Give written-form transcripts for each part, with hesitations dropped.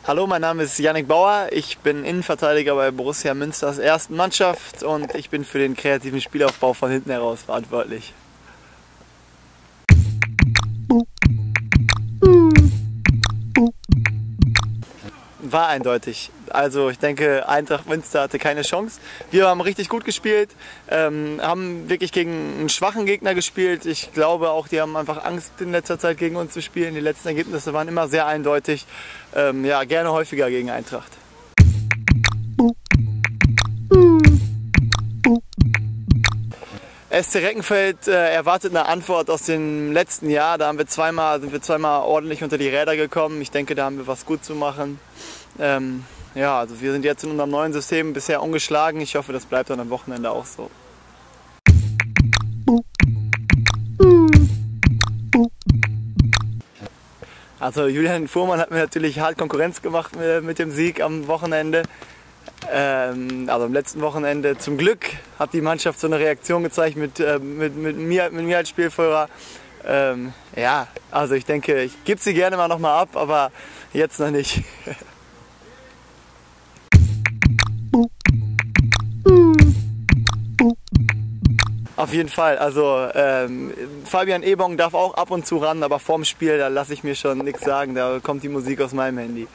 Hallo, mein Name ist Yannick Bauer. Ich bin Innenverteidiger bei Borussia Münsters ersten Mannschaft und ich bin für den kreativen Spielaufbau von hinten heraus verantwortlich. War eindeutig. Also ich denke, Eintracht Münster hatte keine Chance. Wir haben richtig gut gespielt, haben wirklich gegen einen schwachen Gegner gespielt. Ich glaube auch, die haben einfach Angst in letzter Zeit gegen uns zu spielen. Die letzten Ergebnisse waren immer sehr eindeutig. Ja, gerne häufiger gegen Eintracht. SC Reckenfeld erwartet eine Antwort aus dem letzten Jahr. Da sind wir zweimal ordentlich unter die Räder gekommen. Ich denke, da haben wir was gut zu machen. Ja, also wir sind jetzt in unserem neuen System bisher ungeschlagen. Ich hoffe, das bleibt dann am Wochenende auch so. Also Julian Fuhrmann hat mir natürlich hart Konkurrenz gemacht mit dem Sieg am Wochenende. Also am letzten Wochenende. Zum Glück hat die Mannschaft so eine Reaktion gezeigt mit mir als Spielführer. Ja, also ich denke, ich gebe sie gerne mal nochmal ab, aber jetzt noch nicht. Auf jeden Fall, also Fabian Ebong darf auch ab und zu ran, aber vorm Spiel, da lasse ich mir schon nichts sagen, da kommt die Musik aus meinem Handy.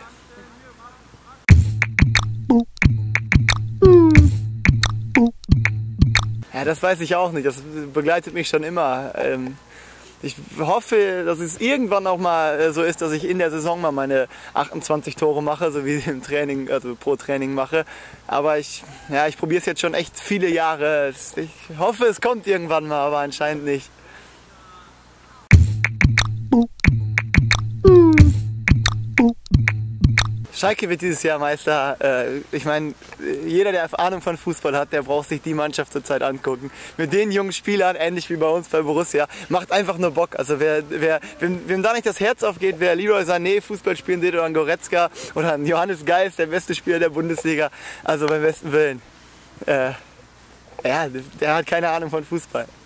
Ja, das weiß ich auch nicht, das begleitet mich schon immer. Ich hoffe, dass es irgendwann auch mal so ist, dass ich in der Saison mal meine 28 Tore mache, so wie ich im Training, also pro Training mache. Aber ich probiere es jetzt schon echt viele Jahre. Ich hoffe, es kommt irgendwann mal, aber anscheinend nicht. Schalke wird dieses Jahr Meister. Ich meine, jeder, der Ahnung von Fußball hat, der braucht sich die Mannschaft zurzeit angucken. Mit den jungen Spielern, ähnlich wie bei uns bei Borussia, macht einfach nur Bock. Also wem da nicht das Herz aufgeht, wer Leroy Sané Fußball spielen sieht oder ein Goretzka oder ein Johannes Geis, der beste Spieler der Bundesliga, also beim besten Willen. Ja, der hat keine Ahnung von Fußball.